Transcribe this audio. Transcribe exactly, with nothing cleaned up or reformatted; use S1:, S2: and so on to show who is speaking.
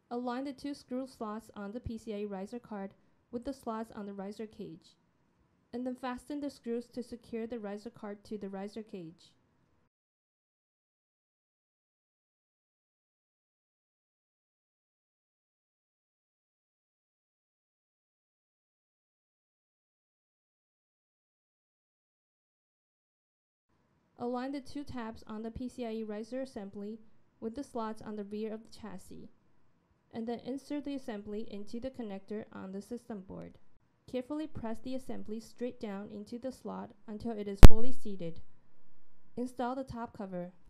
S1: Align the two screw slots on the PCIe riser card with the slots on the riser cage, and then fasten the screws to secure the riser card to the riser cage. Align the two tabs on the PCIe riser assembly with the slots on the rear of the chassis, and then insert the assembly into the connector on the system board. Carefully press the assembly straight down into the slot until it is fully seated. Install the top cover.